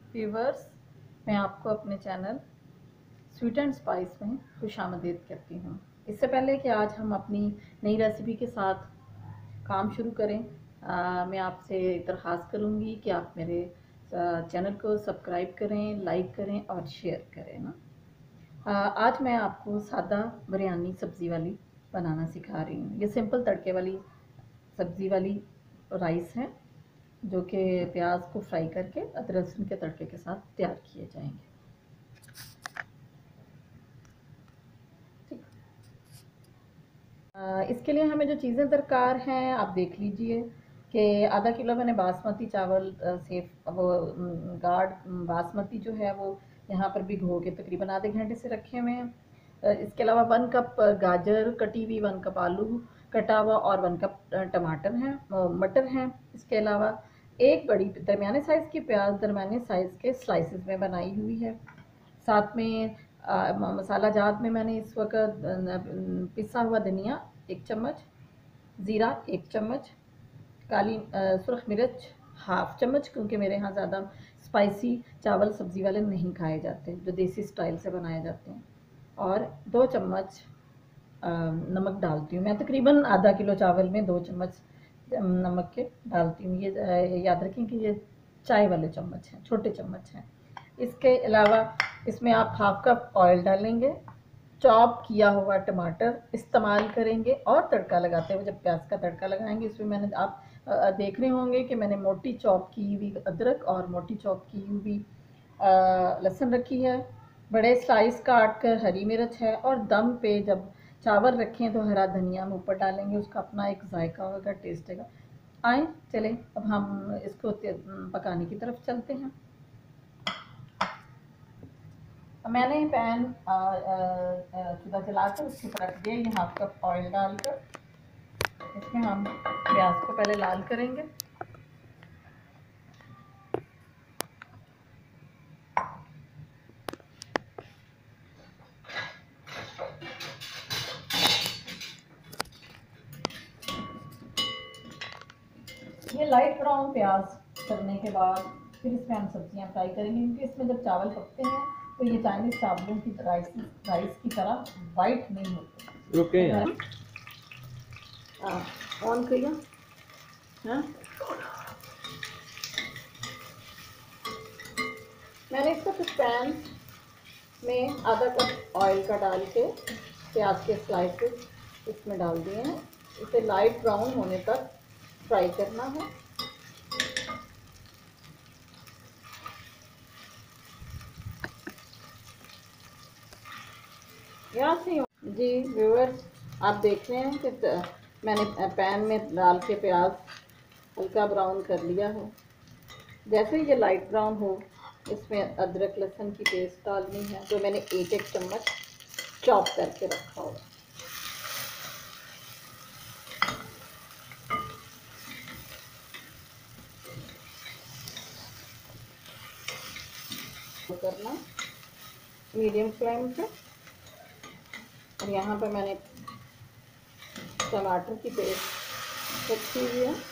Viewers, मैं आपको अपने चैनल स्वीट एंड स्पाइस में खुशामदीद करती हूँ। इससे पहले कि आज हम अपनी नई रेसिपी के साथ काम शुरू करें, मैं आपसे दरख्वास्त करूँगी कि आप मेरे चैनल को सब्सक्राइब करें, लाइक करें और शेयर करें ना। आज मैं आपको सादा बिरयानी सब्ज़ी वाली बनाना सिखा रही हूँ। ये सिंपल तड़के वाली सब्ज़ी वाली राइस है जो कि प्याज को फ्राई करके अदरक लहसुन के तड़के के साथ तैयार किए जाएंगे। ठीक। इसके लिए हमें जो चीज़ें दरकार हैं आप देख लीजिए कि आधा किलो मैंने बासमती चावल से वो गाढ़ बासमती जो है वो यहाँ पर भिगो के तकरीबन आधे घंटे से रखे हुए हैं। इसके अलावा 1 कप गाजर कटी हुई, 1 कप आलू कटा हुआ और 1 कप टमाटर हैं, मटर हैं। इसके अलावा एक बड़ी दरमियाने साइज़ की प्याज दरमियाने साइज़ के स्लाइसिस में बनाई हुई है। साथ में मसाला जात में मैंने इस वक्त पिसा हुआ धनिया 1 चम्मच, ज़ीरा 1 चम्मच, काली सुरख मिर्च हाफ चम्मच, क्योंकि मेरे यहाँ ज़्यादा स्पाइसी चावल सब्ज़ी वाले नहीं खाए जाते जो देसी स्टाइल से बनाए जाते हैं, और 2 चम्मच नमक डालती हूँ। मैं तकरीबन आधा किलो चावल में 2 चम्मच नमक के डालती हूँ। ये याद रखें कि ये चाय वाले चम्मच हैं, छोटे चम्मच हैं। इसके अलावा इसमें आप हाफ कप ऑयल डालेंगे, चॉप किया हुआ टमाटर इस्तेमाल करेंगे, और तड़का लगाते हुए जब प्याज का तड़का लगाएंगे इसमें मैंने आप देख रहे होंगे कि मैंने मोटी चॉप की हुई अदरक और मोटी चॉप की हुई लहसुन रखी है। बड़े स्लाइस काट कर हरी मिर्च है, और दम पे जब चावल रखें तो हरा धनिया हम ऊपर डालेंगे, उसका अपना एक जायका होगा, टेस्ट होगा। आए चलें अब हम इसको पकाने की तरफ चलते हैं। मैंने पैन चूल्हा जलाकर उसके ऊपर रख दिया। ये हाफ कप ऑयल डालकर इसमें हम प्याज को पहले लाल करेंगे। ये लाइट ब्राउन प्याज करने के बाद फिर इसमें हम सब्जियां फ्राई करेंगे, क्योंकि इसमें जब चावल पकते हैं तो ये चाइनीज चावलों की राइस की तरह वाइट नहीं होते। ओके ऑन करिए। हाँ, मैंने इसको कुछ पैन में आधा कप ऑयल का डाल के प्याज के स्लाइसेस इसमें डाल दिए हैं। इसे लाइट ब्राउन होने तक फ्राई करना है। यहाँ से जी व्यूअर्स, आप देख रहे हैं कि मैंने पैन में डाल के प्याज हल्का ब्राउन कर लिया है। जैसे ये लाइट ब्राउन हो इसमें अदरक लहसुन की पेस्ट डालनी है, जो मैंने एक चम्मच चॉप करके रखा होगा। करना मीडियम फ्लेम पे, और यहाँ पे मैंने टमाटर की पेस्ट रखी हुई है।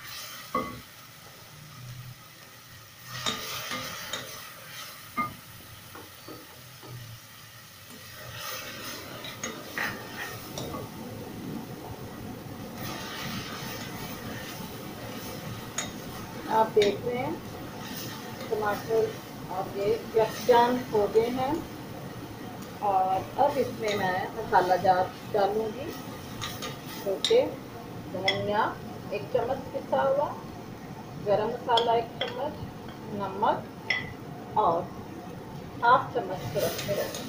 आप देख रहे हैं टमाटर और ये यकजान हो गए हैं, और अब इसमें मैं मसाला जार डालूँगी, जो कि धनिया 1 चम्मच पिसा हुआ, गरम मसाला 1 चम्मच, नमक और हाफ चम्मच सुरख मिर्च।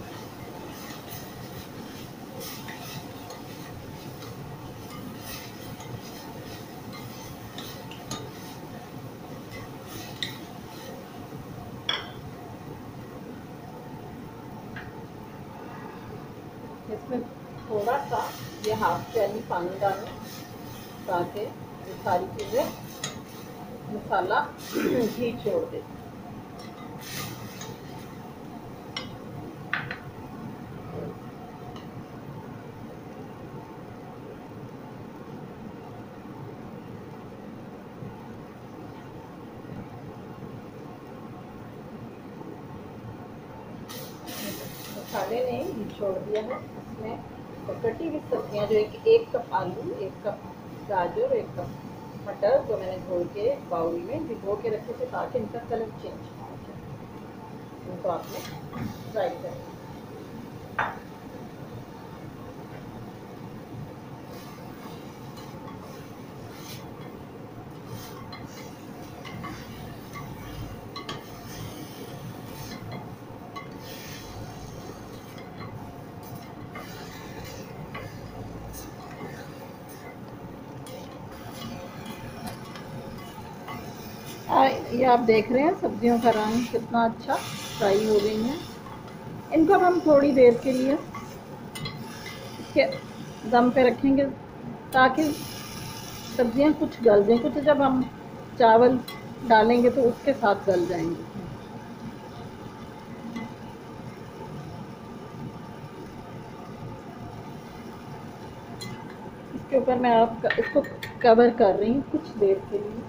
इसमें थोड़ा सा ये हाफ प्याली पानी डालें ताकि ये सारी चीज़ें मसाला घी छोड़ दे। मसाले ने घी छोड़ दिया है। इसमें तो कटी हुई सब्जियाँ जो एक कप आलू, एक कप गाजर, एक कप मटर जो मैंने धो के बाउल में भिगो के रखे थे ताकि इनका कलर चेंज हो जाए। इनको आपने फ्राई करें। ये आप देख रहे हैं सब्जियों का रंग कितना अच्छा फ्राई हो गई है। इनको अब हम थोड़ी देर के लिए इसके दम पे रखेंगे ताकि सब्जियां कुछ गल जाएं, कुछ जब हम चावल डालेंगे तो उसके साथ गल जाएंगे। इसके ऊपर मैं इसको कवर कर रही हूँ कुछ देर के लिए।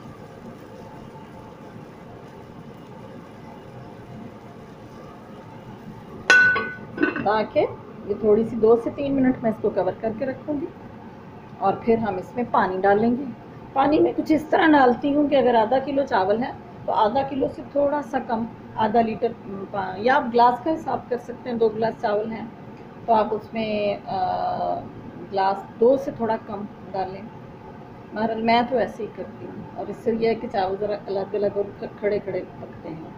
ताकि ये थोड़ी सी 2 से 3 मिनट मैं इसको कवर करके रखूँगी और फिर हम इसमें पानी डालेंगे। पानी में कुछ इस तरह डालती हूँ कि अगर आधा किलो चावल है तो आधा किलो से थोड़ा सा कम, आधा लीटर, या आप ग्लास का हिसाब कर सकते हैं। 2 गिलास चावल हैं तो आप उसमें ग्लास 2 से थोड़ा कम डालें। बहरहाल मैं तो ऐसे ही करती हूँ और इससे यह है कि चावल ज़रा अलग अलग और खड़े खड़े पकते हैं।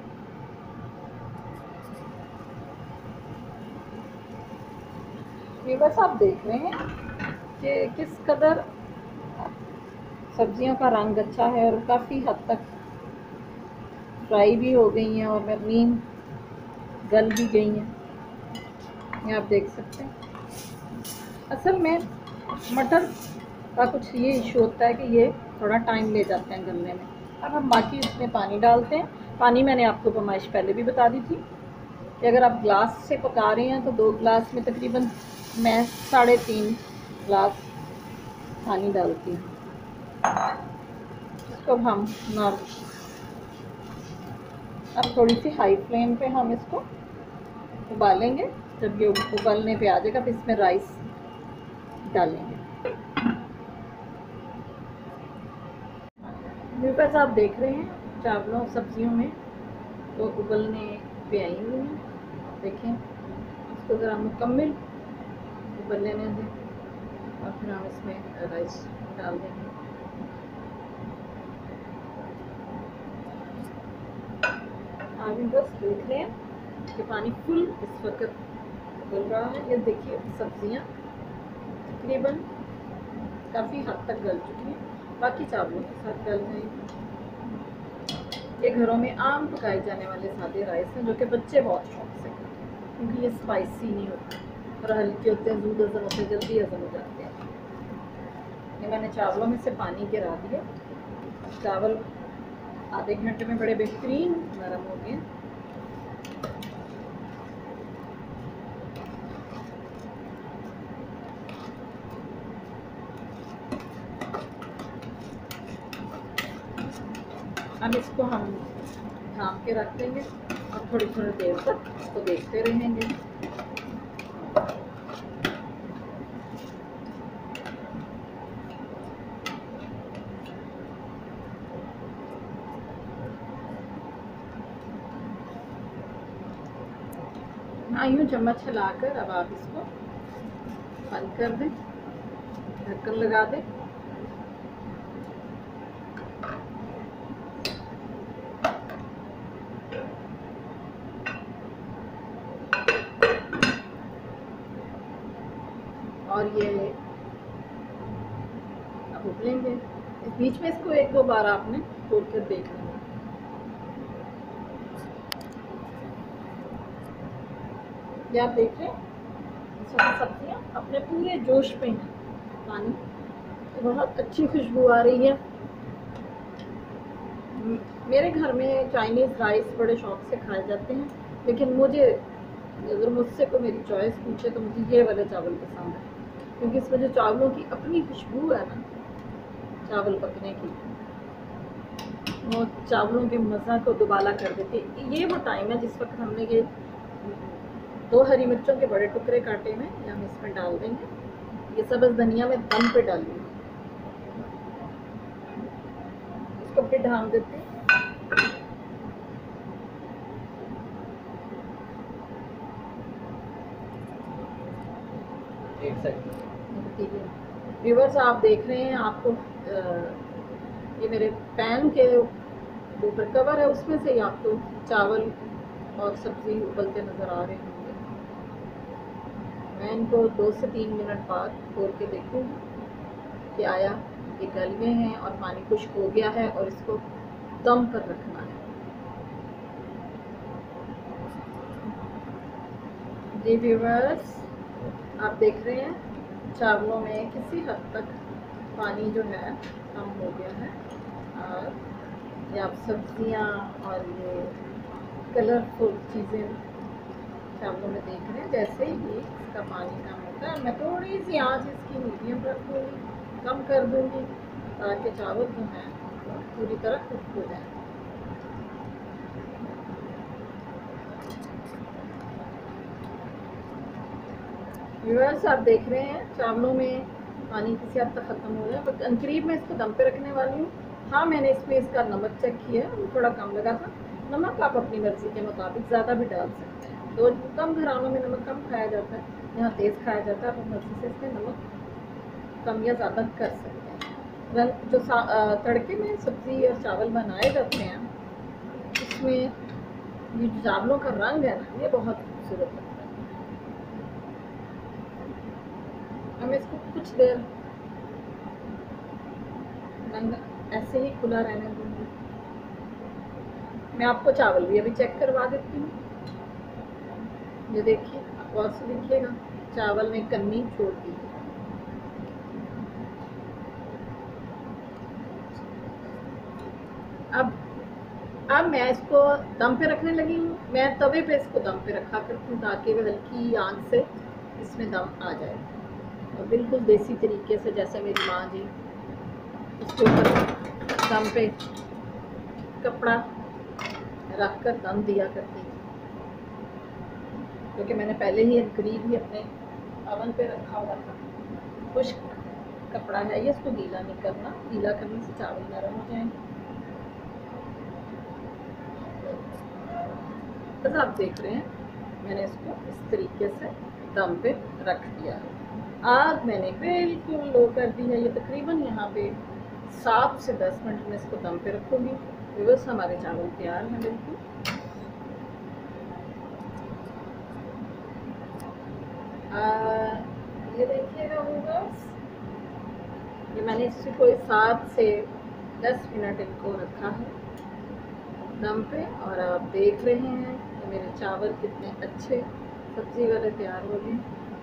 ये बस आप देख रहे हैं कि किस कदर सब्जियों का रंग अच्छा है और काफ़ी हद तक फ्राई भी हो गई हैं और मरीन गल भी गई हैं। ये आप देख सकते हैं। असल में मटर का कुछ ये इशू होता है कि ये थोड़ा टाइम ले जाते हैं गलने में। अब हम बाकी इसमें पानी डालते हैं। पानी मैंने आपको फरमाइश पहले भी बता दी थी कि अगर आप ग्लास से पका रहे हैं तो 2 गिलास में तकरीबन मैं 3.5 गिलास पानी डालती हूँ। इसको हम अब थोड़ी सी हाई फ्लेम पे हम इसको उबालेंगे। जब ये उबलने पे आ जाएगा फिर इसमें राइस डालेंगे। व्यूअर्स आप देख रहे हैं चावलों सब्जियों में तो उबलने पे आई हुई हैं। देखें इसको ज़रा मुकम्मल उबलने दें और फिर हम इसमें राइस डाल देंगे। आप बस देख रहे हैं कि पानी फुल इस वक्त उबल रहा है। ये देखिए सब्जियां तकरीबन काफ़ी हद तक गल चुकी हैं, बाकी चावलों के साथ गल जाएंगी। ये घरों में आम पकाए जाने वाले सादे राइस हैं जो कि बच्चे बहुत शौक से खाते हैं क्योंकि ये स्पाइसी नहीं होते और हल्के होते हैं, दूध हजम होते हैं, जल्दी हजम हो जाते हैं। ये मैंने चावलों में से पानी गिरा दिया। चावल आधे घंटे में बड़े बेहतरीन नरम हो गए। अब इसको हम ढाँप के रख देंगे और थोड़ी थोड़ी देर तक इसको देखते रहेंगे। हाँ, यूँ चम्मच हिलाकर अब आप इसको बंद कर दें, ढक्कन लगा दें। और ये अब उबलेंगे। बीच में इसको 1-2 बार आपने खोल कर देख लेना। ये आप देख रहे हैं इसमें सब्जियां अपने पूरे जोश पे हैं। पानी तो बहुत अच्छी खुशबू आ रही है। मेरे घर में चाइनीज़ राइस बड़े शौक से खाए जाते हैं, लेकिन मुझे अगर मुझसे को मेरी चॉइस पूछे तो मुझे ये वाले चावल पसंद है क्योंकि इसमें जो चावलों की अपनी खुशबू है ना चावल पकने की, वो चावलों के मज़ा को दुबाला कर देती है। ये वो टाइम है जिस वक्त हमने ये 2 हरी मिर्चों के बड़े टुकड़े काटे हैं, ये हम इसमें डाल देंगे। ये सब्ज़ धनिया में दम पे डालिए, इसको फिर ढाँप देते हैं। एक सेकंड। ठीक है व्यूवर्स, आप देख रहे हैं, आपको ये मेरे पैन के ऊपर कवर है, उसमें से ही आपको चावल और सब्ज़ी उबलते नज़र आ रहे होंगे। मैं इनको 2 से 3 मिनट बाद खोल के देखूँगी कि आया ये गल गए हैं और पानी खुश्क हो गया है, और इसको दम पर रखना है। जी व्यूवर्स, आप देख रहे हैं चावलों में किसी हद तक पानी जो है कम हो गया है, और ये आप सब्जियां और ये कलरफुल चीज़ें चावलों में देख रहे हैं। जैसे ही इसका पानी कम होता है, मैं थोड़ी सी आंच इसकी मीडियम रखूँगी, कम कर दूँगी, ताकि चावल जो हैं पूरी तरह कुक हो जाए। व्यूअर्स, आप देख रहे हैं चावलों में पानी किसी हद तक ख़त्म हो जाए, बट करीब मैं इसको दम पे रखने वाली हूँ। हाँ, मैंने इसमें इसका नमक चेक किया, वो थोड़ा कम लगा था। नमक आप अपनी मर्ज़ी के मुताबिक ज़्यादा भी डाल सकते हैं, तो कम घरानों में नमक कम खाया जाता है, यहाँ तेज़ खाया जाता है, आप मर्ज़ी से इसमें नमक कम या ज़्यादा कर सकते हैं। रंग जो तड़के में सब्ज़ी और चावल बनाए जाते हैं, उसमें ये चावलों का रंग है ना, ये बहुत खूबसूरत लगता है। हम इसको कुछ देर रंग ऐसे ही खुला रहने दूंगी। मैं आपको चावल भी अभी चेक करवा देती हूँ। ये देखिए, आप गौर से देखिएगा, चावल में कन्नी छोड़ दी है। अब मैं इसको दम पे रखने लगी हूँ। मैं तवे पे इसको दम पे रखा करती हूँ, ताकि वह हल्की आंच से इसमें दम आ जाए, और बिल्कुल देसी तरीके से, जैसे मेरी माँ जी इसके ऊपर दम पे कपड़ा रख कर दम दिया करती थी। क्योंकि मैंने पहले ही करीब ही अपने अवन पे रखा हुआ था। खुश्क कपड़ा है ये, इसको गीला नहीं करना, गीला करने से चावल नरम हो जाएंगे। तो आप देख रहे हैं, मैंने इसको इस तरीके से दम पे रख दिया। आग मैंने बिल्कुल लो कर दी है। ये तकरीबन यहाँ पे 7 से 10 मिनट में इसको दम पे रखूँगी। बस हमारे चावल तैयार हैं बिल्कुल। ये देखिएगा बस, ये मैंने इससे कोई 7 से 10 मिनट इनको रखा है दम पे, और आप देख रहे हैं कि मेरे चावल कितने अच्छे सब्जी वाले तैयार हो गए।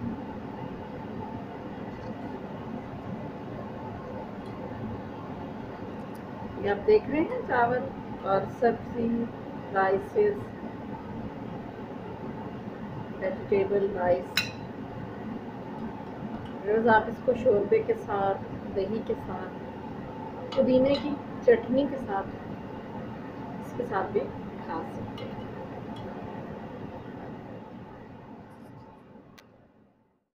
ये आप देख रहे हैं चावल और सब्जी, राइसेस, वेजिटेबल राइस। रोज़ आप इसको शोरबे के साथ, दही के साथ, पुदीने की चटनी के साथ, इसके साथ भी खा सकते हैं।